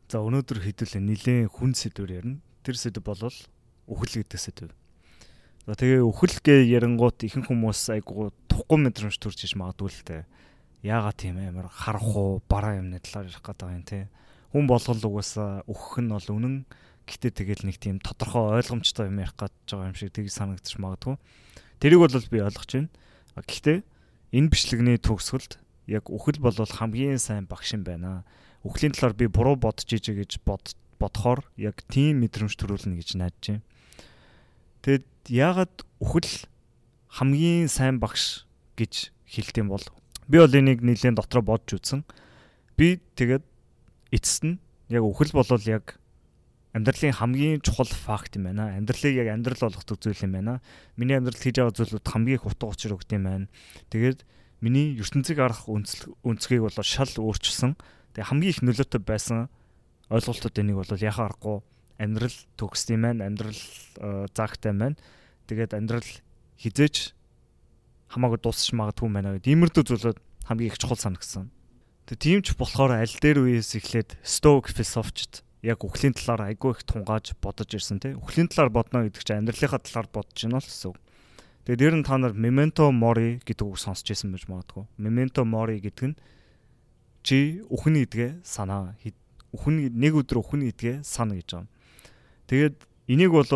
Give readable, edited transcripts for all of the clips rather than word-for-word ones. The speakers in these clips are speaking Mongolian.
За өнөөдөр хэдүүлээ нэлээд хүн сэдвэр ярина. Тэр сэдв бол үхэл гэдэг сэдв. За тэгээ үхэл гээ ярангуут ихэнх хүмүүс айгуу тухгүй мэдрэмж төрж иж магадгүй л дээ. Яагаад тийм амар харах уу, бараа юмны талаар ярих гэдэг юм те. Хүн болгол угаасаа үхэх нь бол үнэн. Гэтэ тэгэл нэг тийм тодорхой ойлгомжтой юм ярих гэж байгаа юм шиг тийг санагдчих магадгүй. Тэрийг бол би ойлгож байна. Гэхдээ энэ бичлэгний төгсгөлд яг үхэл бол хамгийн сайн багш юм байна. Үхлийн талаар би буруу бодож ижээ гэж бодохоор яг тийм мэдрэмж төрүүлнэ гэж найдаж байна. Тэгэд яагаад үхэл хамгийн сайн багш гэж хэлдэм бол би бол энийг нэлээд дотроо бодж үзсэн. Би тэгээд эцэст нь яг үхэл бол яг амьдралын хамгийн чухал факт юм байна. Амьдралыг яг амьдрал болгодог зүйл юм байна. Миний амьдралд хийж байгаа зүйлүүд хамгийн их утга учир өгд юм байна. Тэгээд миний ертөнцийг харах өнцгийг бол шал өөрчилсөн. Тэгээ хамгийн их нөлөөтэй байсан ойлголтууд энийг бол яхаа аргагүй амьдрал төгсд юм байна. Амьдрал заагтай юм байна. Тэгээд амьдрал хизээч хамаагүй дуусч магадгүй юм байна гэдэг иймэрдүү зүйлүүд хамгийн их чухал санагдсан. Тэгээ тийм ч болохоор аль дээр үеэс эхлээд Стоик философчд яг үхлийн талаар айгүй их тунгааж бодож ирсэн тийм. Үхлийн талаар бодно гэдэг чинь амьдралынхаа талаар бодож байна л гэсэн. Тэгээд дээр нь та нар memento mori гэдэг үг сонсч байсан байж магадгүй. Memento mori гэдэг нь чи үхэн гэдгээ санаа. Нэг өдөр үхэн гэдгээ сана гэж байгаа. Тэгээд энийг бол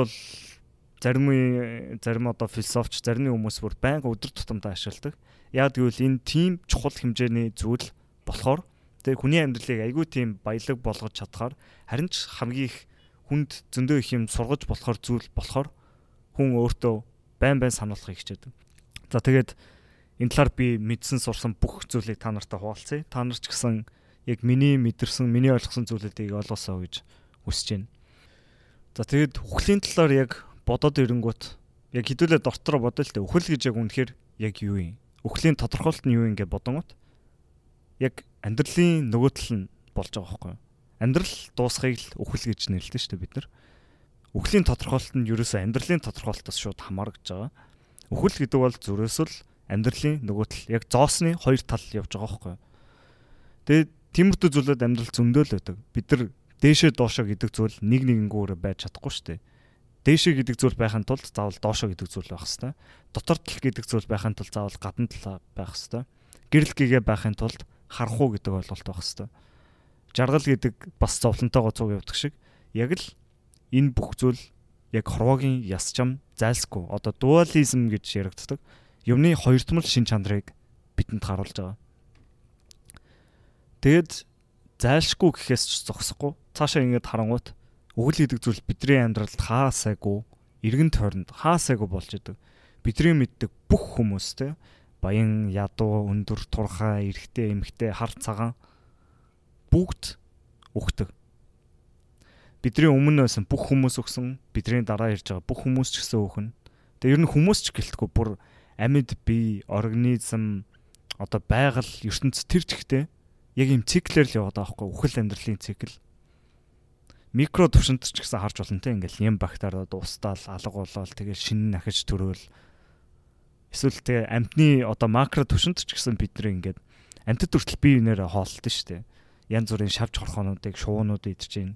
зарим одоо философч, зарим хүмүүс бүр байнга өдөр тутамдаа ашигладаг. Яг гэвэл энэ тийм чухал хэмжээний зүйл болохоор тэгээд хүний амьдралыг айгүй тийм баялаг болгож чадхаар харин ч хамгийн их хүнд зөндөө их юм сургаж болохоор зүйл болохоор хүн өөртөө байн сануулахыг хичээдэг. За тэгээд энэ талаар би мэдсэн сурсан бүх зүйлийг та нартай хуваалцъя. Та нар ч гэсэн яг миний мэдэрсэн, миний ойлгосон зүйлүүдийг олоосоо гэж хүсэж байна. За тэгээд үхлийн талаар яг бодоод ирэнгүүт яг хэдүүлээ дотроо бодъё л дээ. Үхэл гэж яг үнэхээр яг юу юм? Үхлийн тодорхойлолт нь юу юм гэж бодонгот яг амьдралын нөгөө тал нь болж байгаа байхгүй юу? Амьдрал дуусхийг л үхэл гэж нэрлэдэг шүү дээ бид нар. Үхлийн тодорхойлолт нь ерөөсөө амьдралын тодорхойлолтоос шууд хамаарч байгаа. Үхэл гэдэг бол зүрөөсөл амьдралын нөгөө тал яг зоосны хоёр тал явж байгаа байхгүй юу? Тэгээд тиймэрхүү зүйлүүд амьдрал зөндөл байдаг. Бид нар дээшээ доошоо гэдэг зүйл нэг нэгэнгүүрээ байж чадахгүй шүү дээ. Дээшээ гэдэг зүйл байхын тулд заавал доошоо гэдэг зүйл байх хэвээр. Дотор тал гэдэг зүйл байхын тулд заавал гадна тал байх хэвээр. Гэрэл гэгээ байхын тулд харах уу гэдэг ойлголт байх хэвээр. Жаргал гэдэг бас зовлонтойгоо цуг явдаг шиг яг л энэ бүх зүйл яг хорвоогийн ясчам зайлсгүй одоо дуализм гэж яригддаг. Юмны хоёрдмал шин чанарыг бидэнд харуулж байгаа. Тэгэд зайлшгүй гэхээс ч зогсохгүй цаашаа ингэж харангуут үхэл гэдэг зүйл бидний амьдралд хаасайгүй эргэн тойронд хаасайгүй болж идэг. Бидний мэддэг бүх хүмүүстэй баян, ядуу, өндөр, турхай, эрэгтэй, эмэгтэй, хар цагаан бүгд үхдэг. Бидний өмнө байсан бүх хүмүүс өгсөн, бидний дараа ирж байгаа бүх хүмүүс ч гэсэн үхэн. Тэгээ ер нь хүмүүс ч гэлтгүй бүр амьд бие, организм одоо байгаль, ертөнц тэр чигтээ яг юм циклэр л яваад байгаа байхгүй үхэл амьдралын цикл. Микро төвшөнт ч гэсэн харж болно те ингээл юм бактери дуустал, алга болоод тэгэл шинэ нахиж төрөөл. Эсвэл тэгээ амьтны одоо макро төвшөнт ч гэсэн бид нэр ингээд амьтад хүртэл бие биенээрээ хооллолт нь штэ. Янз бүрийн шавж хорхоонуудыг шуунууд идэж байна.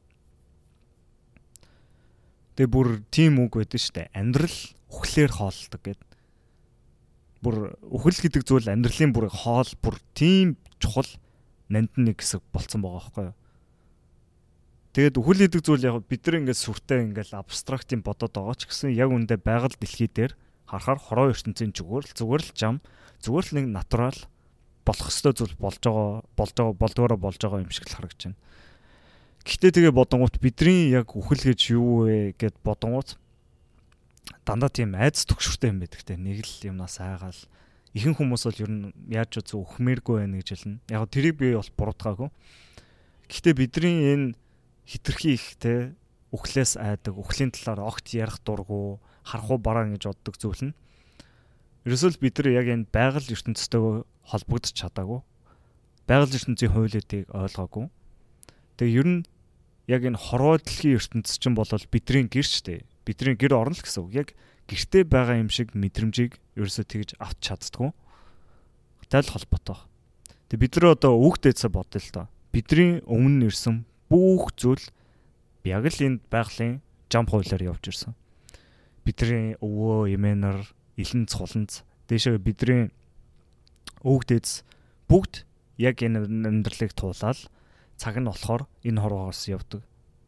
Тэгээ бүр тийм үг байдаг штэ. Амьдрал үхлээр хооллдог гэд. Бүр үхэл гэдэг зүйл амьдралын бүр хоол бүр тийм чухал нандин нэг хэсэг болцсон байгаа байхгүй юу. Тэгээд үхэл гэдэг зүйл яг бид нар ингээд сүртэй ингээд абстракт юм бодоод байгаа ч гэсэн яг үндэ байгаль дэлхий дээр харахаар хороо ертөнцийн зүгээр л жам зүгээр л нэг натурал болох ёстой зүйл болж байгаа юм шиг л харагдаж байна. Гэхдээ тэгээ бодонгууд бидний яг үхэл гэж юу вэ гэд бодонгууд дандаа тийм айц төгшөртэй юм байдаг те нэг л юмнаас айгаал ихэнх хүмүүс бол ер нь яаж ч үхмээргүй байна гэж хэлнэ. Яг тэрийг би бол буруутгаагүй. Гэхдээ бидний энэ хитрхи их те үхлээс айдаг, үхлийн талаар огт ярих дурггүй, харахгүй бараа гэж боддог зүйл нь. Ерөөсөө бид нар яг энэ байгаль ертөнцтэйгээ холбогдож чадаагүй. Байгаль ертөнцийн хуулиудыг ойлгоогүй. Тэгээ ер нь яг энэ хорвоо дэлхийн ертөнц чинь бол бидний гэр штэ. Бидний гэр орно л гэсэн үг. Яг гэртээ байгаа юм шиг мэдрэмжийг ерөөсөө тэгж авч чаддгүй. Тэл холбоотой. Тэгээ бид нар одоо үг дээдсэ бодъё л доо. Бидний өмнө ирсэн бүх зүйл яг л энд байгалийн jump хуулиар явж ирсэн. Бидний өвөө, эмээнэр, илэн цуланц, дээшээ бидний өвөг дээдс бүгд яг энэ амьдралыг туулаад цаг нь болохоор энэ хорвоогоос явдаг.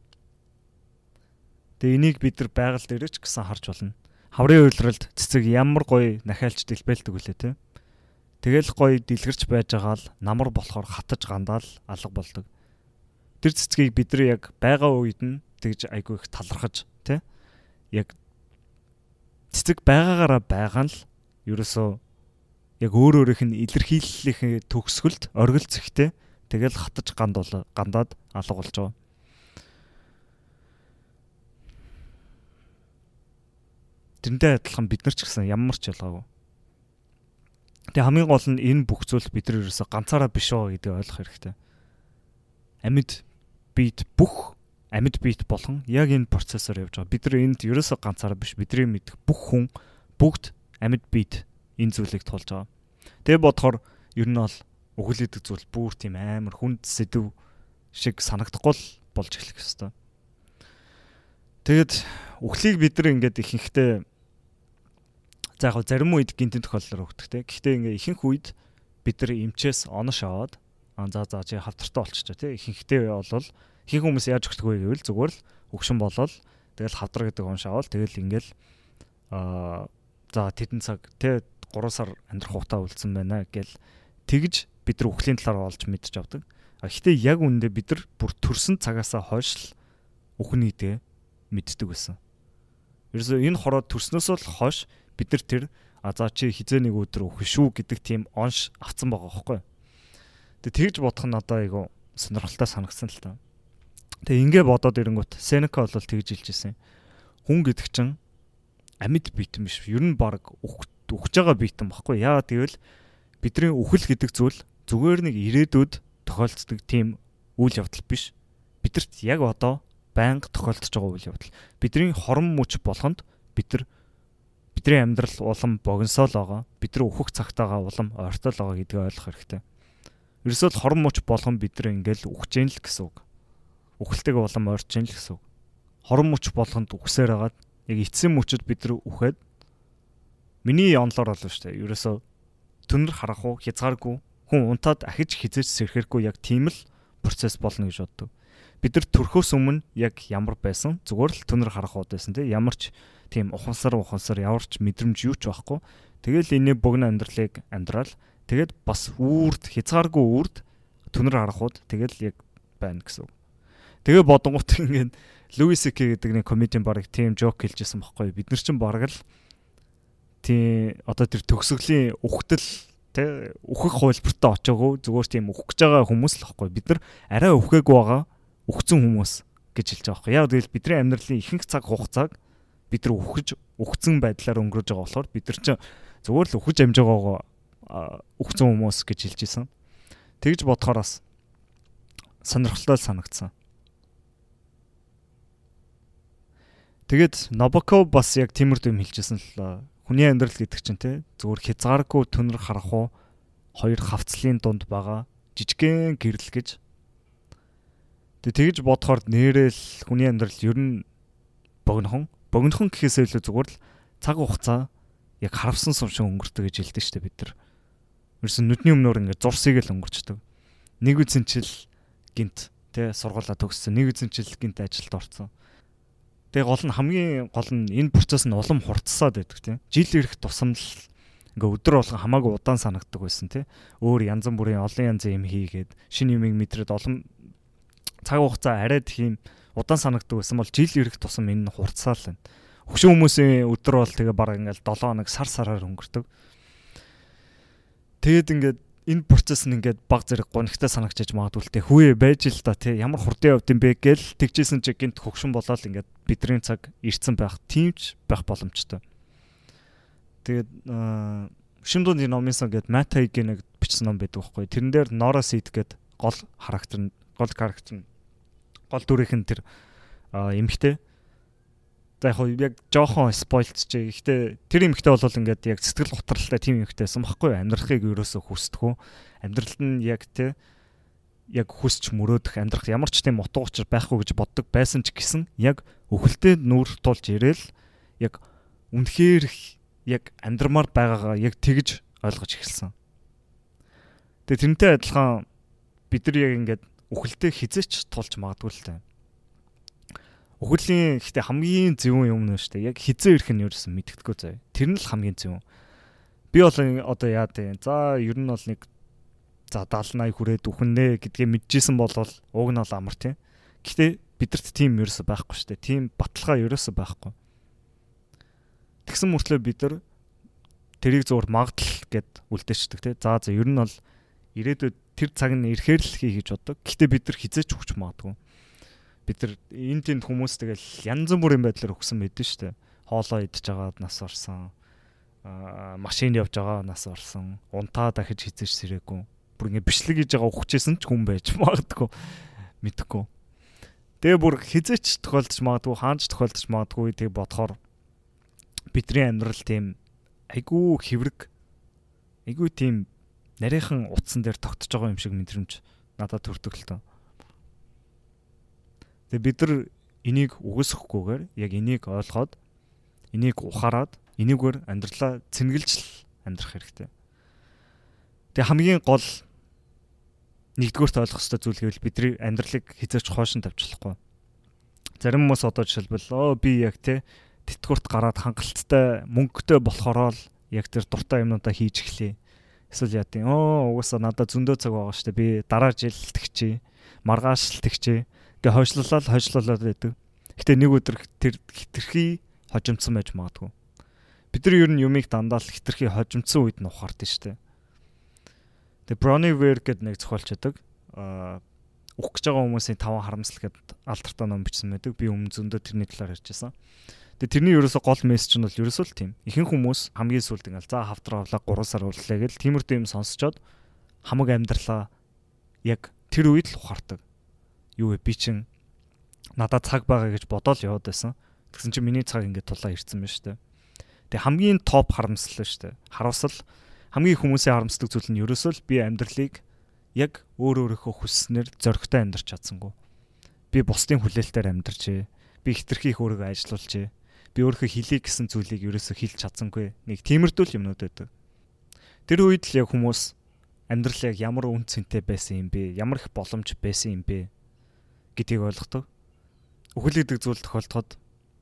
Тэгээ энийг бид нар байгаль дээр ч гэсэн харж болно. Хаврын уйлралд цэцэг ямар гоё нахиалж дэлбэлдэг үлээ те. Тэгэл гоё дэлгэрч байж байгаа л намар болохоор хатаж гандаал алга болдог. Тэр цэцгийг бид нар яг байгаа үед нь тэгж айгүй их талархаж те. Яг цэцэг байгаагаараа байгаа нь л ерөөсөө яг өөр өөрийнх нь илэрхийллийнхээ төгсгөлд оргилцэхтэй тэгэл хатаж гандаад алга болж байгаа. Тэрнтэй адилхан бид нар ч гэсэн ямар ч ялгаагүй. Тэгээ хамгийн гол нь энэ бүх зүйл бид нар ерөөсө ганцаараа биш байгаа гэдгийг ойлгох хэрэгтэй. Амьд биет бүх амьд биет болгон яг энэ процессор явж байгаа. Бид нар энд ерөөсө ганцаараа биш. Бидний мэдэх бүх хүн бүгд амьд биет энэ зүйлийг тулж байгаа. Тэгээ бодохоор ер нь бол үхэл гэдэг зүйл бүр тийм амар хүнд сэдв шиг санагдахгүй л болж эхлэх ёстой. Тэгэд үхлийг бид нар ингээд ихэнхдээ за яг зарим үед гинтэн тохиолдлоор өгдөг те. Гэхдээ ингээ ихэнх үед бид нар эмчээс онош аваад за чи хавтартай болчихоо те. Ихэнхдээ бол ихэнх хүмүүс яаж өгдөг вэ гэвэл зүгээр л өгшин болол тэгэл хавдар гэдэг онш аваад тэгэл ингээл за тэдэн цаг те 3 сар амьдрах хугацаа үлдсэн байна гэл тэгж бид нар үхлийн талаар олж мэдж авдаг. Гэхдээ яг үүндээ бид нар бүр төрсөн цагаасаа хойш л үхний гэдэг мэддэг байсан. Ерөөсөө энэ хороо төрснөөс л хойш бид нар тэр за чи хизээ нэг өдөр үхэн шүү гэдэг тийм онш авцсан байгаа байхгүй. Тэгээ тэгж бодох нь одоо айгу сонирхолтой санагдсан л та. Тэгээ ингээ бодоод ирэнгүүт Сенека бол тэгж хэлж ирсэн. Хүн гэдэг чинь амьд биетэн биш. Ер нь баг үхэж байгаа биетэн багхгүй. Яа гэвэл бидний үхэл гэдэг зүйл зүгээр нэг ирээдүйд тохиолддог тийм үйл явдал биш. Бидэрт яг одоо байнга тохиолдож байгаа үйл явдал. Бидний хорон мөч болгонд бидний амьдрал улам богиносоо л байгаа. Бидний үхэх цагтаагаа улам ойртол байгаа гэдгийг ойлгох хэрэгтэй. Ерөөсөө л хорон мөч болгон бидний ингээл үхэж гэн л гэсэн үг. Үхэлтэйгээ улам ойрч гэн л гэсэн үг. Хорон мөч болгонд үхсээр хагаад яг эцсийн мөчөд бид нар үхээд миний онлоор болов штэ. Ерөөсөө түнэр харах уу хязгааргүй хүн унтаад ахиж хизээж сэрхэхгүй яг тийм л процесс болно гэж боддог. Бид нар төрхөөс өмнө яг ямар байсан зүгээр л түнэр харах ууд байсан те. Ямар ч тийм ухамсар ямар ч мэдрэмж юу ч байхгүй. Тэгэл энэ богино амьдралыг амьдрал тэгээд бас хязгааргүй үрд түнэр харах ууд тэгэл яг байна гэсэн үг. Тэгээ бодонгууд ингээд Луис К гэдэг нэг комедиан бараг тийм жок хэлжсэн байхгүй. Бид нар чинь бараг л тийм одоо тэр төгсгөлийн үхтэл те үхэх хувилбартай очоогүй зүгээр тийм үхэж байгаа хүмүүс л байхгүй. Бид нар арай үхээгүй байгаа үхсэн хүмүүс гэж хэлж байгаа байхгүй. Яг тэгэл бидний амьдралын ихэнх цаг хугацааг бид нар үхсэн байдлаар өнгөрөөж байгаа болохоор бид нар чинь зүгээр л үхэж амж байгаагаа үхсэн хүмүүс гэж хэлж исэн. Тэгж бодохоор бас сонирхолтой санагдсан. Тэгээд Набоков бас яг тиймэрхүү юм хэлжсэн л хүний амьдрал гэдэг чинь те зүгээр хязгааргүй түнэр харах уу хоёр хавцлын дунд байгаа жижигхэн гэрэл гэж. Тэгж бодохоор нэрэл хүний амьдрал ер нь богинохон гэхээсээ илүү зүгээр л цаг хугацаа яг харавсан сум шиг өнгөрдөг гэж хэлдэг шүү дээ бид нар. Ерөөсөн нүдний өмнөөр ингээд зурсыг л өнгөрчдөг. Нэг үсэн чил гинт те сургуулаа төгссөн, нэг үсэн чил гинт ажилд орсон. Тэгээ хамгийн гол нь энэ процесс нь улам хурцсаад байдаг тийм. Жил ирэх тусам л ингээ өдөр болгон хамаагүй удаан санагддаг байсан тийм. Өөр янз бүрийн олон янзын юм хийгээд шинэ юмыг мэдрээд олон цаг хугацаа арай тийм удаан санагддаг байсан бол жил ирэх тусам энэ хурцсаал байна. Хөгшин хүмүүсийн өдөр бол тэгээ бараг ингээл 7 хоног сараар өнгөрдөг. Тэгээд ингээд энэ процесс нь ингээд баг зэрэг гонхтой санагчиж магадгүй те хүүе байж л да те ямар хурдан явд юм бэ гэл тэгжсэн чи гинт хөгшин болоод ингээд бидний цаг ирцэн байх тиймч байх боломжтой. Тэгээд Шимдуны номынсан гээд Матайгийн нэг бичсэн ном байдаг байхгүй. Тэрэн дээр Нора Сид гээд гол дүрийнх нь тэр эмэгтэй. За яг жоохон спойлч чи. Гэхдээ тэр эмэгтэй бол ингээд яг сэтгэл готролтой тийм эмэгтэйсэн баггүй. Амьдрахыг ерөөсөө хүсдэггүй. Амьдралд нь яг те яг хүсч мөрөөдөх амьдрах ямар ч тийм утга учир байхгүй гэж боддог байсан ч гэсэн яг үхэлтэд нүүр тулж ирээл яг үнэхээр яг амьдрмаар байгаагаа яг тэгж ойлгож эхэлсэн. Тэгээ тэрнтэй адилхан бид нар яг ингээд үхэлтэд хизээч тулж магадгүй л таа. Үхлийн ихтэй хамгийн зөвүүн юм нь шүү дээ. Яг хизээ ирэх нь ерөөсөн мэддэггүй заяа. Тэр нь л хамгийн зөвүүн. Би бол одоо яа дээ. За ер нь бол нэг 70-80 хүрээд үхнэ гэдгээ мэдчихсэн бол уг нь бол амар тийм. Гэхдээ бидэрт тийм ерөөсө байхгүй шүү дээ. Тийм баталгаа ерөөсө байхгүй. Тэгсэн мөртлөө бид нар тэрийг зур магадлал гэд үлдээчдэг тийм. За ер нь бол ирээдүйд тэр цаг нь ирэхээр л хийж боддог. Гэхдээ бид нар хизээч өгч магадгүй. Бид нар энэ тэнд хүмүүс тэгэл янз бүрийн байдлаар өгсөн мэдэн шүү дээ. Хоолоо идж байгаад нас орсон. Машин явж байгаа нас орсон. Унтаа дахиж хизээч сэрээгүй. Бүр ингэ бичлэг хийж байгаа ухчихсэн ч хүн байж магадгүй мэдхгүй. Тэгээ бүр хизээч тохиолдож магадгүй, хаанч тохиолдож магадгүй тийг бодохоор бидний амьдрал тийм айгүй хэврэг, айгүй тийм нарийнхан утсан дээр тогтож байгаа юм шиг мэдрэмж надад төрдөг л тоо. Тэгээ бид нар энийг үгүйсэхгүйгээр яг энийг ойлгоод, энийг ухаарад, энийгээр амьдралаа цэнгэлж амьдрах хэрэгтэй. Тэгээ хамгийн гол нэгдүгээрт ойлгох ёстой зүйл гэвэл бидний амьдралыг хизээч хойшин тавьж болохгүй. Зарим хүмүүс одоо жишээлбэл би яг тэтгэврт гараад хангалттай мөнгөтэй болохоор л яг тэр дуртай юмнуудаа хийж эхлэе. Эсвэл яа тийм угаасаа надад зөндөө цаг байгаа шүү дээ. Би дараа жил тэгчээ, маргааш л тэгчээ. Ингээ хойшлуулаад байдаг. Гэтэ нэг өдөр тэр хитрхи хожимдсан байж магадгүй. Бид нар ер нь юмыг дандаа л хитрхи хожимдсан үед нь ухаардаг шүү дээ. Тэгээ Bronnie Ware гэдэг нэг зохиолч байдаг. Ух гэж байгаа хүмүүсийн 5 харамсал гэдэг алдартай ном бичсэн байдаг. Би өмнө зөндөө тэрний талаар ярьжсэн. Тэгээ тэрний ерөөсө гол мессеж нь бол ерөөсөө л тийм. Ихэнх хүмүүс хамгийн сүүлд ингээл за хавтраа авлаа 3 сар ууллаа гэл тиймэрхүү юм сонсчоод хамаг амьдралаа яг тэр үед л ухаардаг. Юу вэ би чин надад цаг байгаа гэж бодоод яваад байсан. Тэгсэн чинь миний цаг ингээд тулаа ирсэн байна шүү дээ. Тэгээ хамгийн топ харамсал шүү дээ. Харамсал хамгийн хүмүүсийн харамсдаг зүйл нь ерөөсөө л би амьдралыг яг өөрийнхөө хүсснээр зоригтой амьдарч чадсангүй. Би бусдын хүлээлтээр амьдарчээ. Би хитрхи их өөрийгөө ажилуулжээ. Би өөрийнхөө хэлье гэсэн зүйлийг ерөөсөө хэлж чадсангүй. Нэг тиймэрдүү юмнууд байдаг. Тэр үед л яг хүмүүс амьдрал яг ямар үн цэнтэй байсан юм бэ? Ямар их боломж байсан юм бэ гэдгийг ойлгодог. Үхэл гэдэг зүйл тохиолдоход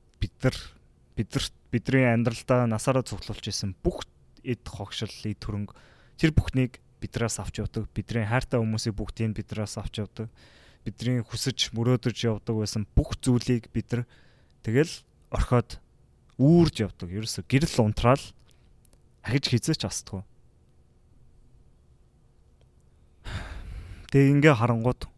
бидний амьдралдаа насаараа цуглуулж исэн бүх эд хогшил, эд хөрөнгө тэр бүхнийг бидраас авч явдаг. Бидний хайртай хүмүүсийг бүгдийг бидраас авч явдаг. Бидний хүсэж мөрөөдөж явдаг байсан бүх зүйлийг бид нар тэгэл орхиод үүрж явдаг. Ерөөсө гэрэл унтраал ахиж хизээч асдгүй. Тэгээ ингээ харангууд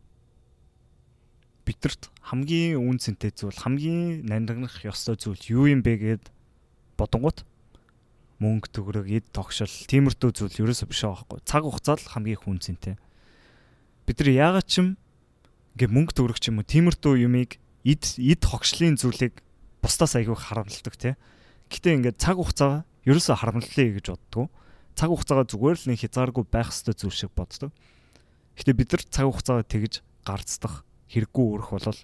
бидэрт хамгийн үн цэнтэй зүйл, хамгийн нандинах ёстой зүйл юу юм бэ гэд бодонгууд мөнгө төгрөг, эд тогшил, тиймэрхүү зүйл ерөөсөө биш байгаа байхгүй. Цаг хугацаа л хамгийн их үн цэнтэй. Бид нар яагаад ч юм ингээ мөнгө төгрөг ч юм уу тиймэрхүү юмыг эд хогшлын зүйлийг бусдаас айгүй харамлдаг тий. Гэтэ ингээ цаг хугацаа ерөөсөө харамлалаа гэж боддгоо. Цаг хугацаагаа зүгээр л нэг хязгааргүй байх ёстой зүйл шиг боддог. Гэтэ бид нар цаг хугацаагаа тэгж гарцдах хэрэггүй өөрөх болол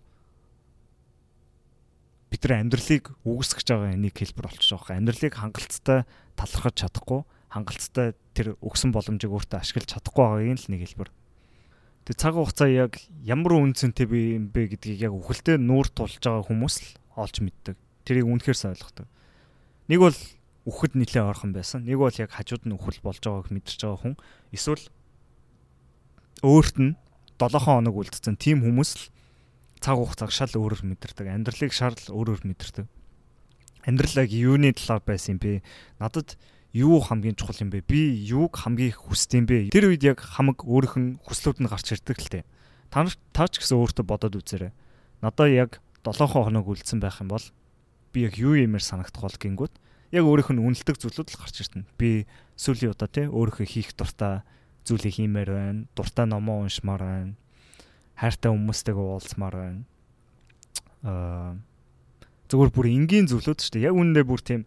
бид нар амьдралыг үгүйсгэж байгаа нэг хэлбэр болчихж байгаа. Амьдралыг хангалттай талархаж чадахгүй, хангалттай тэр өгсөн боломжийг өөртөө ашиглаж чадахгүй байгаагийн л нэг хэлбэр. Тэг цаг хугацаа яг ямар үн цэнтэй юм бэ гэдгийг яг үхэлтэд нүүр тулж байгаа хүмүүс л олж мэддэг. Тэрийг үнэхээр сайн ойлгодог. Нэг бол үхэхэд нэлээд ойрхон байсан. Нэг бол яг хажууд нь үхэл болж байгааг мэдэрч байгаа хүн. Эсвэл өөрт нь 7 хоног үлдсэн тийм хүмүүс л цаг хугацааг шал өөрөөр мэдэрдэг. Амьдралыг шал өөрөөр мэдэрдэг. Амьдрал яг юуны талаар байсан юм бэ? Надад юу хамгийн чухал юм бэ? Би юуг хамгийн их хүсдэг юм бэ? Тэр үед яг хамаг өөрийнх нь хүслүүд нь гарч ирдэг л тээ. Та ч гэсэн өөртөө бодоод үзээрэй. Надад яг 7 хоног үлдсэн байх юм бол би яг юу юмэр санагдах бол гингүүд яг өөрийнх нь үнэлдэг зүйлүүд л гарч иртэн. Би сүүлийн удаа тий өөрийнхөө хийх дуртай зүйлийг хиймээр байна. Дуртай номоо уншмаар байна. Хайртай хүмүүстэйгээ уулзмаар байна. Зөвхөн бүр энгийн зүйлүүд шүү дээ. Яг үүндээ бүр тийм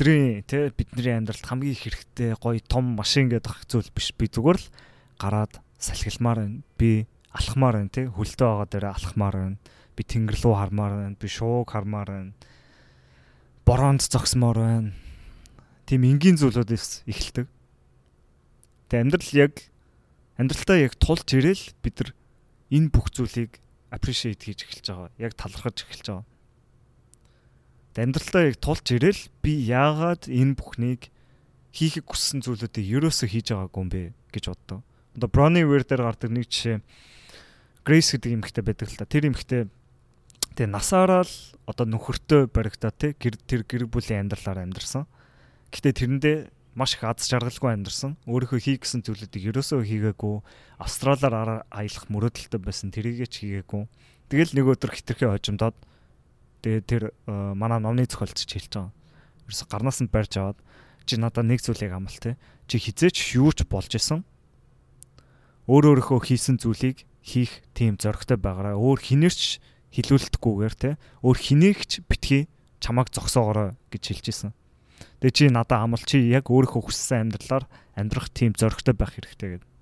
бидний амьдралд хамгийн их хэрэгтэй гоё том машин гэдэг зүйл биш. Би зүгээр л гараад салхилмаар байна. Би алхмаар байна тий. Хөлтөө байгаа дээр алхмаар байна. Би тэнгэр рүү хармаар байна. Би шууг хармаар байна. Бороонд зогсмоор байна. Тийм энгийн зүйлүүдээс эхэлдэг. Тэгээ амьдралдаа яг тулж ирээл бид нар энэ бүх зүйлийг appreciate хийж эхэлж байгаа. Яг талархаж эхэлж байгаа. Тэгээ амьдралдаа яг тулж ирээл би яагаад энэ бүхнийг хийхийг хүссэн зүйлүүдийг ерөөсөө хийж байгаагүй юм бэ гэж боддог. Одоо Bronnie Ware дээр гардаг нэг жишээ Grace гэдэг эмэгтэй байдаг л та. Тэр эмэгтэй тэгээ насаараа л одоо нөхөртөө баригдаа тий тэр гэр бүлийн амьдралаар амьдарсан. Гэтэ тэрэндээ маш их аз жаргалгүй амьдарсан. Өөрийнхөө хийх гэсэн зүйлүүдийг ерөөсөө хийгээгүй. Австралиар аялах мөрөөдөлтөй байсан. Тэрийгээ ч хийгээгүй. Тэгэл нэг өдөр хитрхи хожимдоод тэгээ тэр манай номны зохиолч хэлж байгаа. Ерөөсө гарнаас нь барьж аваад чи надад нэг зүйлийг амлал те. Чи хизээч юу ч болж исэн. Өөрийнхөө хийсэн зүйлийг хийх тийм зоригтой байгаараа. Өөр хинээрч хилүүлдэхгүйгээр те. Өөр хинээгч битгий чамайг зогсоогоорой гэж хэлж исэн. Тэгээ чи надад амлал чи яг өөрийнхөө хүссэн амьдралаар амьдрах тийм зоригтой байх хэрэгтэй гэдэг.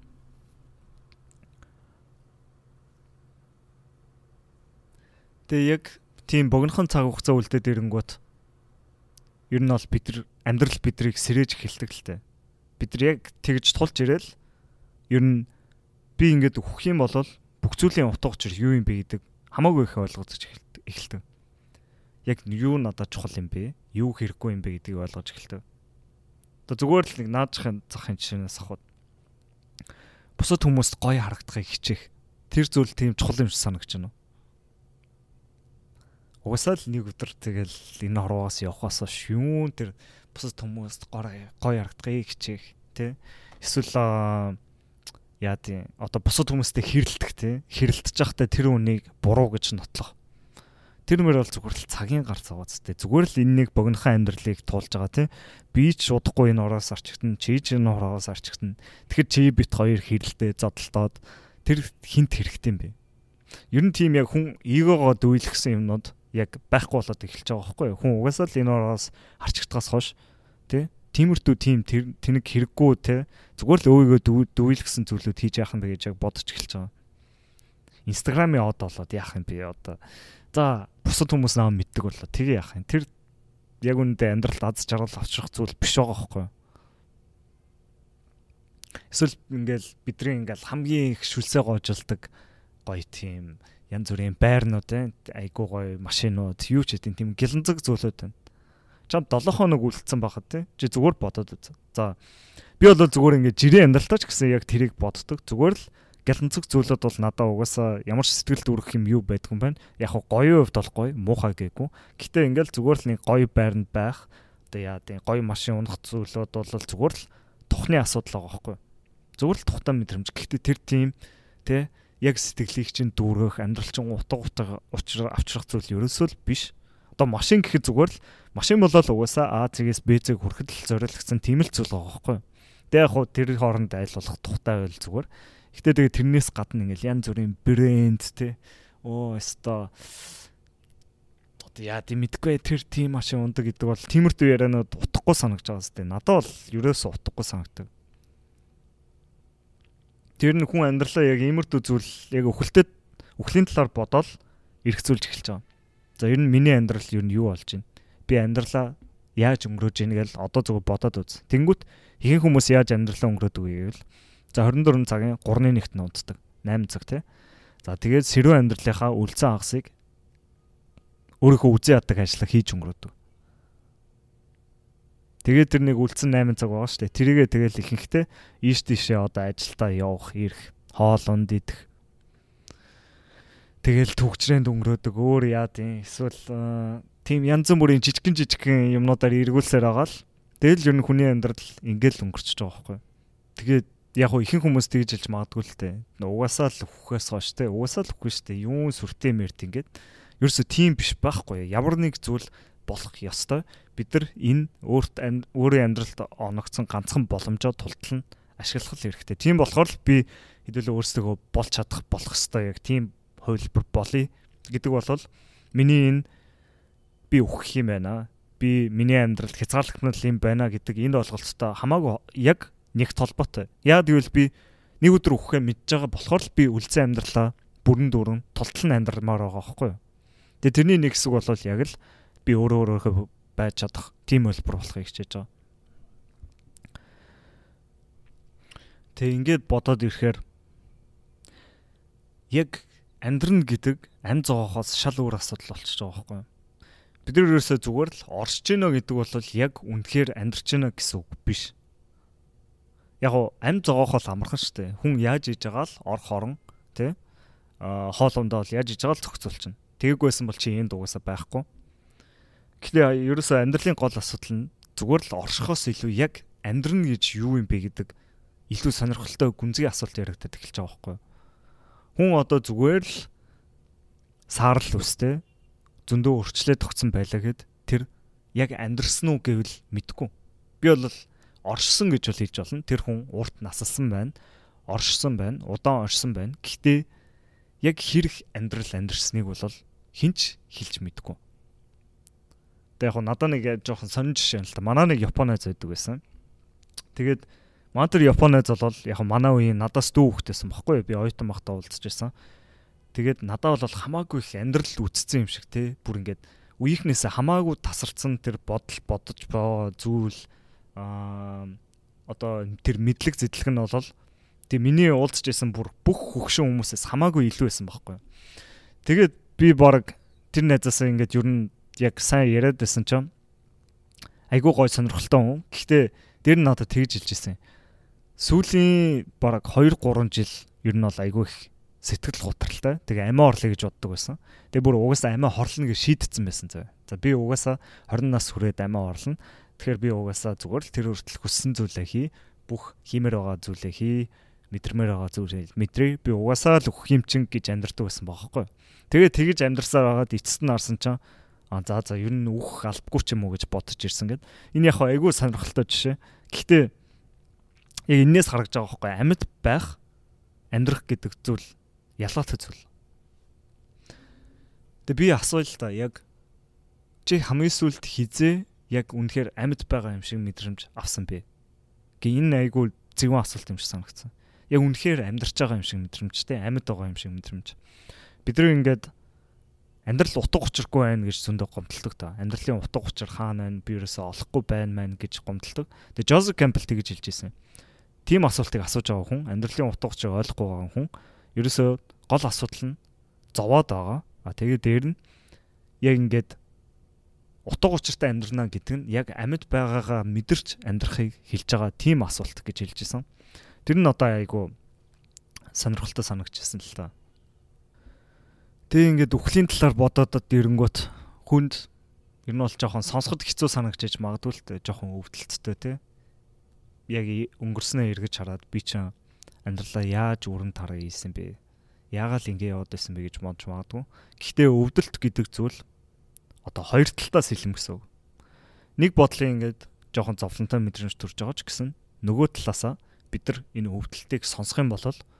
Тэгээ яг тийм богинохон цаг хугацаа үлдээд ирэнгүүт ер нь бол амьдрал бидрийг сэрэж эхэлдэг л тэ. Бид нар яг тэгж тулж ирээл ер нь би ингээд өгөх юм бол бүх зүйлийн утга учир юу юм бэ гэдэг хамаагүй их ойлгож эхэлдэг. Яг юу надад чухал юм бэ? Юу хэрэггүй юм бэ гэдгийг ойлгож эхэлдэг. Одоо зүгээр л нэг наадахын захын жишээнээс авах. Бусад хүмүүст гоё харагдахыг хичээх. Тэр зүйл тийм чухал юм шиг санагдаж байна уу? Угсаал нэг өдөр тэгэл энэ хорвоос явахаас шүүн тэр бусад хүмүүст гоё харагдахыг хичээх тий. Эсвэл яа тий одоо бусад хүмүүстэй хэрэлдэх тий. Хэрэлдэж байхдаа тэр үнийг буруу гэж нотлох. Тэр мөр бол зүгээр л цагийн гар цагаац тий. Зүгээр л энэ нэг богинохон амьдралыг туулж байгаа тий. Би ч удахгүй энэ ороос арчигтэн, чи ч энэ ороос арчигтэн. Тэгэхээр чи бит хоёр хэрэлдээ зодтолдоод тэр хинт хэрэгтэй юм бэ? Ер нь тийм яг хүн эгоогоо дүүлгсэн юмнууд яг байхгүй болоод эхэлж байгаа байхгүй юу? Хүн угаасаа л энэ ороос арчигтгаас хойш тий. Тиймэрдүү тийм тэнэг хэрэггүй тий. Зүгээр л өөрийгөө дүүлгсэн зүйлүүд хийж яах юм бэ гэж яг бодож эхэлж байгаа. Инстаграмын од болоод яах юм бэ одоо. За бусад хүмүүс наам мэддэг болоо. Тэгээ яах юм. Тэр яг үүндээ амьдралд аз жаргал авчрах зүйл биш байгаа байхгүй юу? Эсвэл ингээл бидний ингээл хамгийн их шүлсээ гоожилдаг гоё тийм янз бүрийн байрнууд айгуу гоё машинууд юу ч гэдэг тийм гэлэнцэг зүйлүүд байна. Чамд 7 хоног үлдсэн байхад тий. Чи зүгээр бодоод үз. За би бол зүгээр ингээд жирийн амьдралтаа ч гэсэн яг тэрийг боддог. Зүгээр л гэлэнцэг зүйлүүд бол надад угаасаа ямар ч сэтгэл дүүрэх юм юу байдг юм байна. Яг гоё хувьд бол гоё, муухай гээгүй. Гэтэ ингээл зүгээр л нэг гоё байранд байх. Одоо яа тийм гоё машин унах зүйлүүд бол зүгээр л тухны асуудал байгаа байхгүй. Зүгээр л тухтай мэдрэмж. Гэхдээ тэр тийм тий яг сэтгэлийг чинь дүүргэх, амьдрал чинь утга авчрах зүйл ерөөсөө л биш. Одоо машин гэхэд зүгээр л машин болол угаасаа А-цэгээс Б-цэг хүрэхэд л зориулагдсан тийм л зүйл байгаа байхгүй. Тэг яг хуу тэр хооронд айлуулах тухтай байл зүгээр. Гэтэ тэгээ тэрнээс гадна ингээл янз бүрийн брэнд те. Өстой одоо яа тийм мэдгүй тэр тийм машин ундаг гэдэг бол тиймэрхүү ярианууд утгагүй санагдаж байгаа зү. Надад бол ерөөсөө утгагүй санагдаг. Тэр нь хүн амьдралаа яг иймэрхүү зүйл яг өхлийн талаар бодоод эргцүүлж эхэлж байгаа. За ер нь миний амьдрал ер нь юу болж байна? Би амьдралаа яаж өнгөрөөж ийн гэж одоо зөвхөн бодоод үз. Тэнгүүт ихэнх хүмүүс яаж амьдралаа өнгөрөөдөг вэ гэвэл за 24 цагийн 3-1-т нь унтдаг. 8 цаг тий. За тэгээд сэрүүн амьдралынхаа үлдсэн хагасыг өөрийнхөө үзэн яддаг ажлыг хийж өнгөрөөдөг. Тэгээд тэр нэг үлдсэн 8 цаг байгаа шүү дээ. Тэрийгээ тэгэл ихэнхдээ ийш тийшээ одоо ажилдаа явах, ирэх, хоолунд идэх. Тэгэл төгчрээнд өнгөрөөдөг өөр яа тийм эсвэл тийм янз бүрийн жижигхэн юмнуудаар эргүүлсээр байгаа л тэгэл ер нь хүний амьдрал ингээл өнгөрчихөж байгаа байхгүй. Тэгээд яг хөө ихэнх хүмүүс тэгж хэлж магадгүй л дээ. Угаасаа л өхөхөөс хойш те. Угаасаа л үхгүй шүү дээ. Юун сүртэй мэрт ингээд ерөөсөө тийм биш байхгүй. Ямар нэг зүйл болох ёстой. Бид нар энэ өөрийн амьдралд оногдсон ганцхан боломжоо тултал нь ашиглах хэрэгтэй. Тийм болохоор л би хэдүүлээ өөрсдөө болж чадах болох ёстой. Яг тийм хувилбар болъё гэдэг бол миний энэ би үхэх юм байна. Би миний амьдралд хязгаарлагдмал юм байна гэдэг энэ ойлголттой хамаагүй яг нэгт холбоотой. Яг гэвэл би Нэг өдөр үхэхээ мэдж байгаа болохоор л би үлдсэн амьдралаа бүрэн дүүрэн тултал нь амьдрмаар байгаа байхгүй юу. Тэгээ тэрний нэг хэсэг бол яг л би өөрөө байж чадах тийм хэлбэр болохыг хичээж байгаа. Тэгээ ингээд бодоод ирэхээр яг амьдрна гэдэг амь зоогоохоос шал өөр асуудал болчихж байгаа байхгүй юу. Бид нар ерөөсөө зүгээр л оршиж гинэ гэдэг бол яг үнэхээр амьдрч гинэ гэсэн үг биш. Яг гоо амь зоогоохоо л амархан шүү дээ. Хүн яаж иж байгаа л ор хорон тий хоолундаа бол яаж иж байгаа л зохицуулчихна. Тэгээгүйсэн бол чи энд угаасаа байхгүй. Гэхдээ ерөөсөө амьдралын гол асуудал нь зүгээр л оршихоос илүү яг амьдрна гэж юу юм бэ гэдэг илүү сонирхолтой гүнзгий асуулт яригдаад эхэлж байгаа байхгүй. Хүн одоо зүгээр л саарл үстэй зөндөө өрчлөө тогтсон байлаа гэд тэр яг амьдрсан уу гэвэл мэдгүй. Би бол оршсон гэж бол хэлж болно. Тэр хүн урт насалсан байна, оршсон байна, удаан оршсон байна. Гэхдээ яг хэрэг амьдрсныг бол хинч хэлж мэдгүй. Тэгээ яг надад нэг жоохон сонин жишээ юм л та. Манай нэг Японез байдаг байсан. Тэгээд манай тэр Японез бол яг манай үеийн надаас дүү хөхтэйсэн баггүй. Би оюутан багтаа уулзж байсан. Тэгээд надад бол хамаагүй их амьдрал үтцсэн юм шиг те. Бүр ингээд үеийнхнээсээ хамаагүй тасарсан тэр бодож зүйл одоо тэр мэдлэг зэдлэг нь бол тэг миний уулзж байсан бүх хөгшин хүмүүсээс хамаагүй илүү байсан байхгүй. Тэгээд би баг тэр найзаасаа ингээд ер нь яг сайн яриад байсан ч айгүй гой сонирхолтой хүн. Гэхдээ дээр нь надад тэгж хэлж ирсэн. Сүүлийн баг 2-3 жил ер нь бол айгүй их сэтгэл гутралтай. Тэгээ амиа орлоо гэж боддог байсан. Тэгээ бүр угаасаа амиа хорлно гэж шийдтсэн байсан зав. За би угаасаа 20 нас хүрээд амиа орлно. Тэгэхээр би угаасаа зүгээр л тэр хүртэл хүссэн зүйлээ хий. Бүх хиймээр байгаа зүйлээ хий. Мэдрэмээр байгаа зүйлээ мэдрээ. Би угаасаа л өгөх юм чин гэж амьдрдаг байсан баахгүй. Тэгээ тэгж амьдрсаар байгаад эцэст нь харсан чинь за ер нь үхэх албагүй ч юм уу гэж бодож ирсэн гэд. Энэ яг айгүй сонирхолтой жишээ. Гэхдээ яг энээс харагдаж байгаа байхгүй. Амьд байх, амьдрах гэдэг зүйл ялгаатай зүйл. Тэгээ би асууя л та яг чи хамгийн сүүлд хизээ яг үнэхээр амьд байгаа юм шиг мэдрэмж авсан бэ? Энэ айгүй зэгвэн асуулт юм шиг санагдсан. Яг үнэхээр амьдарч байгаа юм шиг мэдрэмжтэй, амьд байгаа юм шиг мэдрэмж. Бид нар ингээд амьдрал утга учиргүй байна гэж зөндөө гомдолдог та. Амьдралын утга учир хаана байна? Би ерөөсөө олохгүй байна мэн гэж гомдолдог. Тэгээ Жозеф Кэмпбелл тэгж хэлж ирсэн. Тим асуултыг асууж байгаа хүн, амьдралын утга учирыг ойлгохгүй байгаа хүн ерөөсөө гол асуудал нь зовоод байгаа. Тэгээ дээр нь яг ингээд утга учиртай амьдрнаа гэдэг нь яг амьд байгаагаа мэдэрч амьдрахыг хэлж байгаа тим асуулт гэж хэлж исэн. Тэр нь одоо айгу сонирхолтой санагдчихсан л та. Тэгээ ингээд үхлийн талаар бодоод ирэнгүүт хүнд ер нь бол жоохон сонсоход хэцүү санагдчих магадгүй л жоохон өвдөлттэй те. Яг өнгөрснөө эргэж хараад би чинь амьдралаа яаж өрн тараа ийсэн бэ? Яагаад л ингэ яваад байсан бэ гэж бодож магадгүй. Гэхдээ өвдөлт гэдэг зүйл одоо хоёр талтаас хэлэм гэсэн үг. Нэг бодлын ингээд жоохон зовлонтой мэдрэмж төрж байгаа ч гэсэн нөгөө талаасаа бид нар энэ өвдөлтийг сонсох юм бол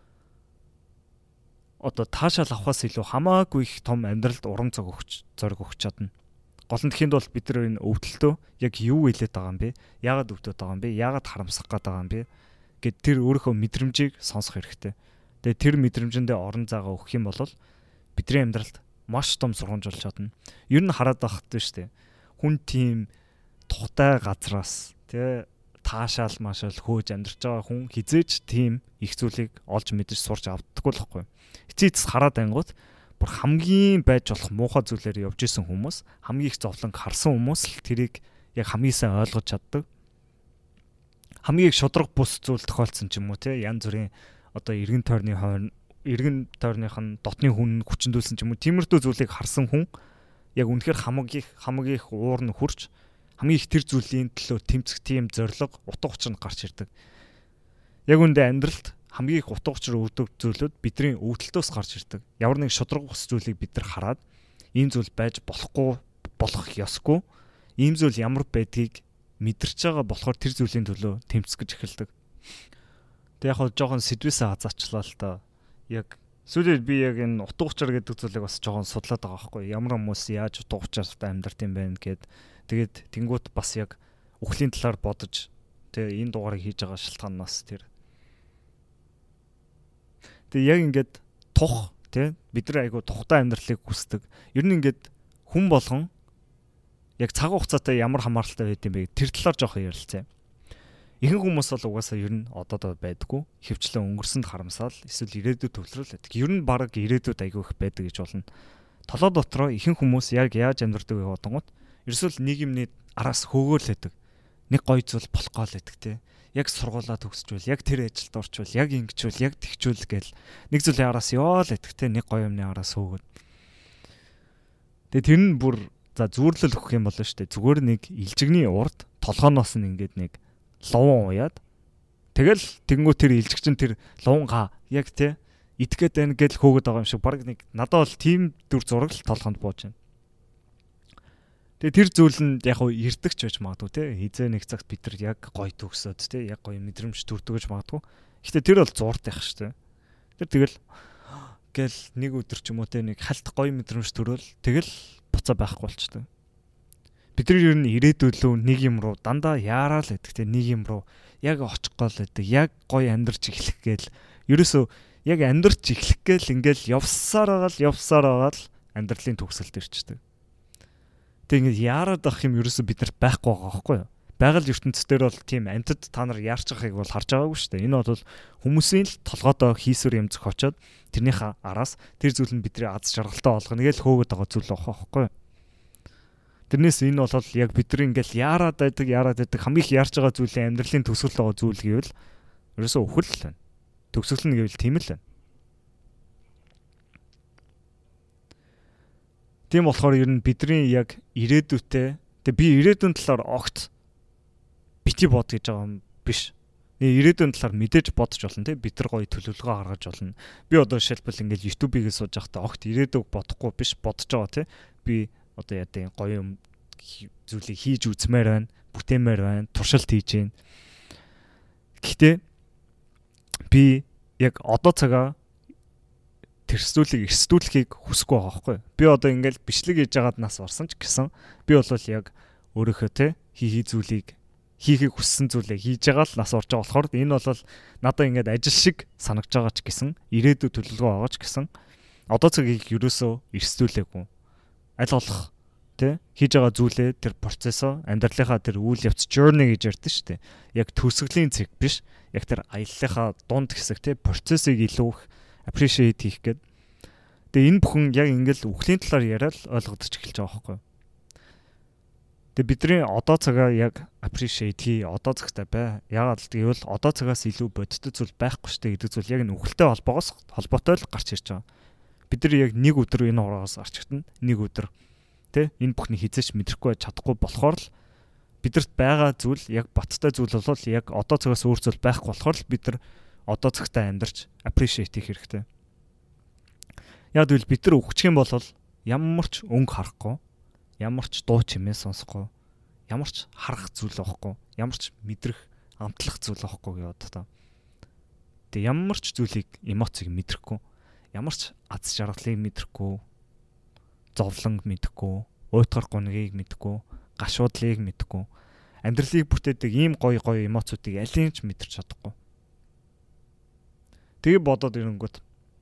одоо таашаал авахаас илүү хамаагүй их том амьдралд урам зориг өгч чадна. Гол нь тэхэнд бол бид нар энэ өвдөлтөө яг юу хэлээд байгаа юм бэ? Яагаад өвдөд байгаа юм бэ? Яагаад харамсах гээд байгаа юм бэ? Гэт тэр өөрийнхөө мэдрэмжийг сонсох хэрэгтэй. Тэгээ тэр мэдрэмжэндээ орон зайгаа өгөх юм бол бидний амьдралд маш том сургамж болж чадна. Ер нь хараад байхад шүү дээ. Хүн тийм тухтай газраас тэгээ таашаал машаал хөөж амьдрч байгаа хүн хизээч тийм их зүйлийг олж мэдэж сурч авдаггүй л байхгүй. Эцээц хараад ангууд бүр хамгийн байж болох муухай зүйлээр явж исэн хүмүүс, хамгийн их зовлон харсан хүмүүс л тэрийг яг хамгийн сайн ойлгож чаддаг. Хамгийн их шудраг бус зүйл тохиолдсон ч юм уу те янз бүрийн одоо эргэн тойрных нь дотны хүн хүчндүүлсэн ч юм уу тиймэрдүү зүйлийг харсан хүн яг үнэхээр хамгийн их уур нь хурж хамгийн их тэр зүйлийн төлөө тэмцэх тийм зориг утга учир нь гарч ирдэг. Яг үндэ амьдралд хамгийн их утга учир өгдөг зүйлүүд бидний өвдөлтөөс гарч ирдэг. Ямар нэг шудраг ус зүйлийг бид нар хараад ийм зүйл байж болох ёсгүй. Ийм зүйл ямар байдгийг мэдэрч байгаа болохоор тэр зүйлийн төлөө тэмцэх гэж эхэлдэг. Тэг яг хоо жоохон сэдвээсээ хазаачлаа л та. Яг сүүлийн би яг энэ утга учир гэдэг зүйлийг бас жоохон судлаад байгаа байхгүй. Ямар хүмүүс яаж утга учиртай амьдрт юм бэ гэд тэгээд тэнгуут бас яг үхлийн талаар бодож тэгээ энэ дугаарыг хийж байгаа шалтгаанаас тэр Тэгээ яг ингээд тух тий бид нар айгу тухтай амьдралыг хүсдэг. Ер нь ингээд хүн болгон яг цаг хугацаатай ямар хамааралтай байд юм бэ? Тэр талаар жоох ярилцъя. Ихэнх хүмүүс бол угаасаа ер нь одоодоо байдаггүй. Хөвчлэн өнгөрсөнд харамсаал эсвэл ирээдүйд төвлөрөл байдаг. Ер нь баг ирээдүйд айгүй их байдаг гэж болно. Толгой дотроо ихэнх хүмүүс яг яаж амьдрдаг вэ бодонгот ерөөсөл нийгмийн араас хөөгөөл байдаг. Нэг гоё зүйл болох гол байдаг те. Яг сургуулаа төгсчвөл, яг тэр ажилд орчвол, яг ингэчвөл, яг тэгчвөл гээл нэг зүйлийн араас яваал байдаг те. Нэг гоё юмны араас хөөгөөд. Тэгээ тэр нь бүр за зүүрлэл өгөх юм болно шүү дээ. Зүгээр нэг илжигний урд толгооноос нь ингээд нэг ловон уяад тэгэл тэнгуү тэр илжигч нь тэр ловонга яг те итгээд байна гэж хөөгд байгаа юм шиг баг нэг надад бол тийм дүр зураг л толгонд бууж байна. Тэгээ тэр зүйл нь яг хуу ирдэгч байж магадгүй те хизээ нэг цагт бид нар яг гоё төгсөөд те яг гоё мэдрэмж төрдөг гэж магадгүй. Гэхдээ тэр бол зурд байх шүү дээ. Тэр тэгэл гэл нэг өдөр ч юм уу те нэг хальт гоё мэдрэмж төрөөл тэгэл буцаа байхгүй болчтой. Бид нар ер нь ирээдүйдлөө нэг юм руу дандаа яарал байдаг те нэг юм руу яг очих гол байдаг. Яг гоё амьдарч эхлэх гээл ерөөсөө яг амьдарч эхлэх гээл ингээл явсаар байгаа л амьдралын төгсөлд ирчдэг. Тэг ингээд яарад авах юм ерөөсөө бид нарт байхгүй байгаа байхгүй юу? Байгаль ертөнцийн дээр бол тийм амьтад та нар яарч байгааг бол харж байгаагүй шүү дээ. Энэ бол хүмүүсийн л толгойдоо хийсвэр юм зохиочоод тэрнийхээ араас тэр зүйл нь бидний аз жаргалтай болгоно гэж хөөгд байгаа зүйл байхгүй юу? Тэрнээс энэ бол яг бидний ингээл яарад байдаг хамгийн их яарч байгаа зүйлийн амьдралын төгсгөл байгаа зүйл гэвэл ерөөсөө өхөл л байна. Төгсгөл нь гэвэл тийм л байна. Тийм болохоор ер нь бидний яг ирээдүйтэй тэгээ би ирээдүйн талаар огт бити бод гэж байгаа юм биш. Ирээдүйн талаар мэдээж бодож болно те бид нар гоё төлөвлөгөө гаргаж болно. Би одоо жишээлбэл ингээл YouTube-ийг сууж байхдаа огт ирээдүйг бодохгүй биш бодож байгаа те. Би одоо яа гэдэг гоё юм зүйлийг хийж үзмээр байна, бүтээмээр байна, туршилт хийж байна. Гэхдээ би яг одоо цагаа тэрсүүлийг эрсдүүлэхийг хүсэхгүй байгаа байхгүй. Би одоо ингээл бичлэг хийж байгаад нас орсон ч гэсэн би бол яг өөрөөхөө те хийхийг хүссэн зүйлээ хийж байгаа л нас орж байгаа болохоор энэ бол надад ингээд ажил шиг санагдж байгаа ч гэсэн ирээдүйд төлөвлөгөө байгаа ч гэсэн одоо цагийг ерөөсөө эрсдүүлээгүй. Аль болох те хийж байгаа зүйлээ тэр процессо амьдралынхаа тэр үйл явц journey гэж ярьдэн шүү дээ. Яг төгсгөлийн цэг биш. Яг тэр аяллахаа дунд хэсэг те процессыг илүү их appreciate хийх гээд. Тэгээ энэ бүхэн яг ингээл үхлийн талаар яриад ойлгогдож эхэлж байгаа байхгүй. Тэгээ бидний одоо цагаа яг appreciate хий одоо цагтай бай. Яагаад гэвэл одоо цагаас илүү бодиттой зүйл байхгүй шүү дээ гэдэг зүйл яг энэ үхэлтэй холбоотой л гарч ирж байгаа. Бид нар яг нэг өдөр энэ ураагаас арчигтана. Нэг өдөр тэ энэ бүхний хизээч мэдрэхгүй чадахгүй болохоор л бидэрт байгаа зүйл яг баттай зүйл бол яг одоо цагаас өөр зүйл байхгүй болохоор л бид нар одоо цагтаа амьдарч appreciate хийх хэрэгтэй. Яг тэгвэл бид нар өгчих юм бол ямар ч өнгө харахгүй, ямар ч дуу чимээ сонсохгүй, ямар ч харах зүйл байхгүй, ямар ч мэдрэх, амтлах зүйл байхгүй гэдэг та. Тэгээ ямар ч зүйлийг эмоцийг мэдрэхгүй, ямар ч аз жаргалыг мэдрэхгүй, зовлон мэдхгүй, уйтгар гунгийг мэдхгүй, гашуудлыг мэдхгүй, амьдралыг бүтээдэг ийм гоё эмоцуудыг алийг ч мэдэрч чадахгүй. Тэгээ бодоод ирэнгүүт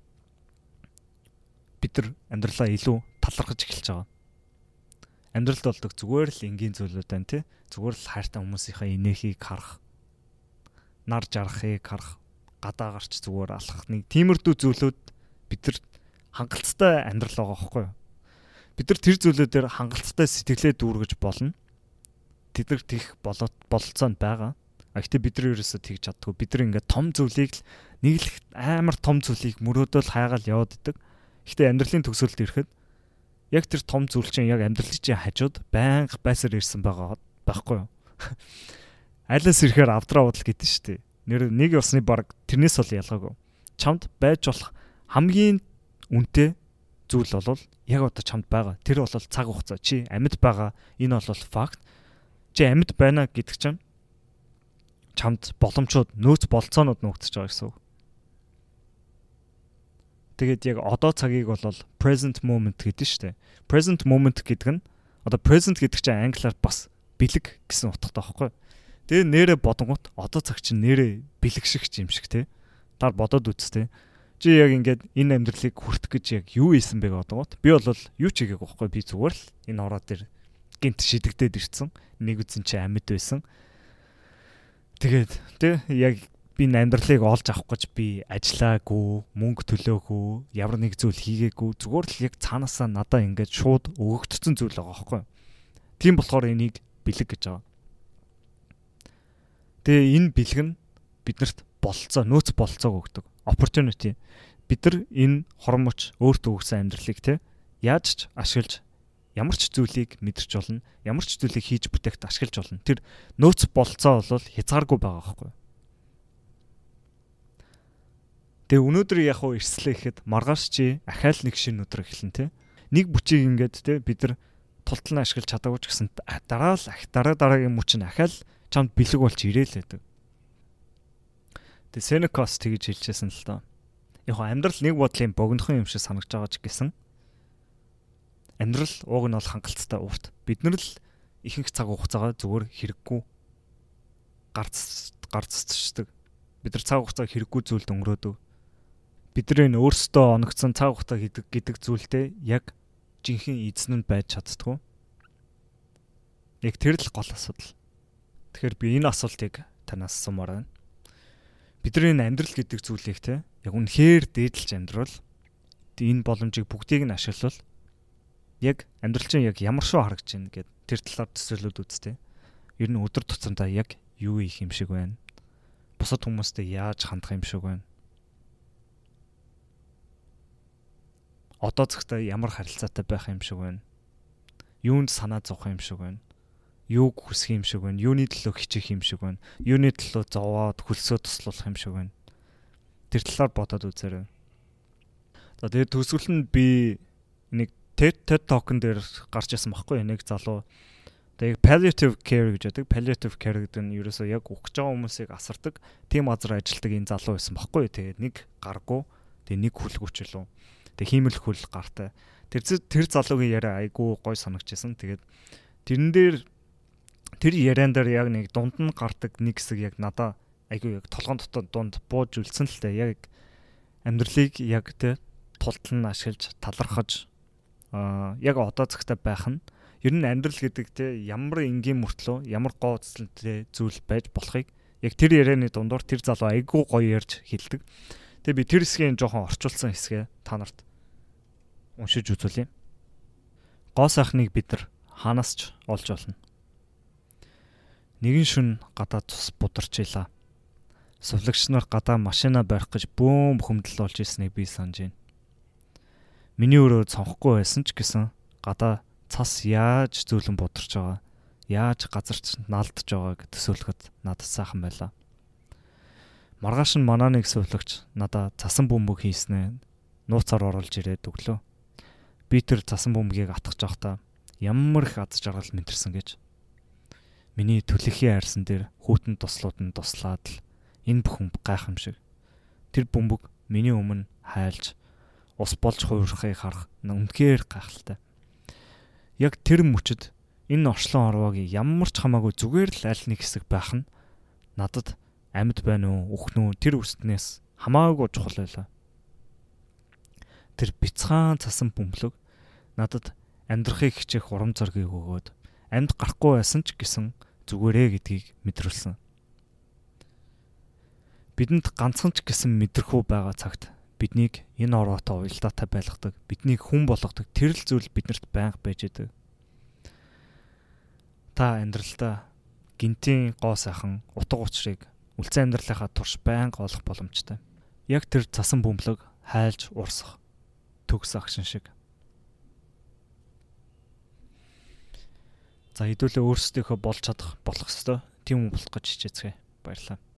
бид нар амьдралаа илүү талархаж эхэлж байгаа. Амьдралд болдог зүгээр л энгийн зүйлүүд байна тий. Зүгээр л хайртай хүмүүсийнхаа инээхийг харах, нар жарахыг харах, гадаа гарч зүгээр алхах нэг тиймэрдүү зүйлүүд бидэрт хангалттай амьдрал байгаа байхгүй юу? Бид нар тэр зүйлүүдээр хангалттай сэтгэлээ дүүргэж болно. Тэдгээр тийх бололцоонд байгаа. Гэхдээ бид нар ерөөсөө тэгж чаддгүй. Бид нар ингээд том зүйлийг л нэг л амар том зүйлийг мөрөөдөл хайгаал яваад идэг. Гэхдээ амьдралын төгсөлд ирэхэд яг тэр том зүйл чинь яг амьдралын чинь хажууд байнга байсаар ирсэн байгаа байхгүй юу? Айлаас ирэхээр авдраа бодол гэдэг шүү дээ. Нэг усны баг тэрнээс бол ялгаагүй. Чамд байж болох хамгийн үнэтэй зүйл бол яг одоо чамд байгаа. Тэр бол цаг хугацаа. Чи амьд байгаа. Энэ бол факт. Чи амьд байна гэдэг чинь чамд боломжууд, нөөц болцоонууд нуугдчихж байгаа гэсэн үг. Тэгээд яг одоо цагийг бол present moment гэдэг нь шүү дээ. Present moment гэдэг нь одоо present гэдэг чинь англиар бас бэлэг гэсэн утгатай байхгүй. Тэгээ нэрээ бодонгот одоо цаг чинь нэрээ бэлэг шиг юм шиг те. Та бодоод үзтээ. Чи яг ингээд энэ амьдралыг хүртэх гэж яг юу ийсэн бэ гэдгоот. Би бол юу ч хийгээгүй байхгүй. Би зүгээр л энэ ороо дээр гинт шидэгдээд ирсэн. Нэг үзэн чи амьд байсан. Тэгээд тий яг би энэ амьдралыг олж авах гэж би ажиллаагүй, мөнгө төлөөгүй, ямар нэг зүйл хийгээгүй. Зүгээр л яг цаанаасаа надаа ингээд шууд өгөгдсөн зүйл байгаа байхгүй. Тийм болохоор энийг бэлэг гэж байгаа. Тэгээ энэ бэлэг нь биднэрт болцоо, нөөц болцоог өгдөг. Opportunity. Бид нар энэ хормоч өөртөө өгсөн амьдралыг те яаж ч ашиглаж ямар ч зүйлийг мэдэрч болно, ямар ч зүйлийг хийж бүтээгт ашиглаж болно. Тэр нөөц болцоо бол хязгааргүй байгаа байхгүй. Тэгээ өнөөдөр яг уу ирслээ гэхэд маргааш чи ахаал нэг шинэ өдөр эхэлнэ те. Нэг бүчийг ингээд те бид нар тултал нь ашиглаж чадаагүй ч гэсэн дараагийн мөч нь ахаал чамд бэлэг болж ирээл байдаг. Тэгээ Сенекас тэгж хэлжсэн л доо. Яг амьдрал нэг бодлын богинохон юм шиг санагдаж байгаа ч гэсэн амьдрал ууг нь бол хангалттай урт. Бид нар л ихэнх цаг хугацаагаа зүгээр хэрэггүй гарцчихдаг. Бид нар цаг хугацаа хэрэггүй зүйлд өнгөрөөдөг. Бид нар энэ өөрсдөө оногдсон цаг хугацаа гэдэг зүйлтэй яг жинхэнэ эзэн нь байж чаддгүй. Яг тэр л гол асуудал. Тэгэхээр би энэ асуултыг танаас асуумаар байна. Бидний энэ амьдрал гэдэг зүйлийг те яг үнэхээр дээдлж амьдрал энэ боломжийг бүгдийг нь ашиглавал яг амьдрал чинь яг ямар шүү харагдаж байна гэд тэр талаар төсөөлөд үзтээ. Ер нь өдөр тутамдаа яг юу хийх юм шиг байна. Бусад хүмүүстэй яаж хандах юм шиг байна. Одоо цагтаа ямар харилцаатай байх юм шиг байна. Юунд санаа зовох юм шиг байна. Юуг хүсэх юм шиг байна. Юуны төлөө хичээх юм шиг байна. Юуны төлөө зовоод хөлсөө туслуулах юм шиг байна. Тэр талаар бодоод үзээрэй. За тэгээд төсвөл нь би нэг TED Talk-ын дээр гарч ирсэн байхгүй нэг залуу. Тэгээд palliative care гэж байдаг. Palliative care гэдэг нь ерөөсөө яг ухаж байгаа хүмүүсийг асардаг, тийм газар ажилладаг энэ залуу байсан байхгүй. Тэгээд нэг гаргуу, тэгээд нэг хүлгүүчлүү. Тэгээд хиймэл хөл гартай. Тэр залуугийн яриа айгүй гой санагдчихсан. Тэгээд тэрэн дээр тэр яриан дээр яг нэг дунд нь гардаг нэг хэсэг яг надаа айгүй яг толгоон дотор дунд бууж үлдсэн л дээ. Яг амьдралыг яг тэ тултал нь ашиглаж талархаж яг одоо цагтаа байх нь ер нь амьдрал гэдэг те ямар энгийн мөртлөө ямар гоо цэцлэнтэй зүйл байж болохыг яг тэр ярианы дундуур тэр залуу айгүй гоё ярьж хэлдэг. Тэгээ би тэр хэсгийн жоохон орчуулсан хэсгээ та нарт уншиж үзүүлье. Гоо сайхныг бид нар хаанаас ч олж олно. Нэгэн шөнө гадаа цус бударчилаа. Сувлагч нар гадаа машина барих гэж бөөм хөмдөл болж ирснийг би санаж байна. Миний өрөө цонхгүй байсан ч гэсэн гадаа цас яаж зөөлөн бударч байгаа, яаж газарч наалдж байгааг төсөөлөхөд надад сайхан байлаа. Маргааш нь манай нэг сувлагч надад цасан бөмбөг хийснээ нууцаар оруулж ирээд өглөө. Би тэр цасан бөмбөгийг атгах жоохта ямар их аз жаргал мэнтэрсэн гэж. Миний төлөхийн арьсан дээр хүүтэн туслууд нь туслаад л энэ бүхэн гайхамшиг. Тэр бөмбөг миний өмнө хайлж ус болж хуурахыг харах үнэхээр гайхалтай. Яг тэр мөчөд энэ орчлон орвоогийн ямар ч хамаагүй зүгээр л аль нэг хэсэг байх нь надад амьд байна уу, үхнэ үү тэр үстнээс хамаагүй чухал байлаа. Тэр бяцхан цасан бөмбөлөг надад амьдрахыг хичээх урам зориг өгөөд амьд гарахгүй байсан ч гэсэн зүгээрээ гэдгийг мэдрүүлсэн. Бидэнд ганцхан ч гэсэн мэдрэхүү байгаа цагт биднийг энэ ороотой уялдаатай байлгадаг, биднийг хүн болгодог тэр л зүйл биднэрт байнга байж идэг. Та амьдралдаа гинтийн гоо сайхан утга учирыг үлцэн амьдралынхаа турш байнга олох боломжтой. Яг тэр цасан бөмбөлөг хайлж урсах төгс агшин шиг. За хэдүүлээ өөрсдийнхөө болж чадах болох ёстой. Тийм болох гэж хичээцгээе. Баярлалаа.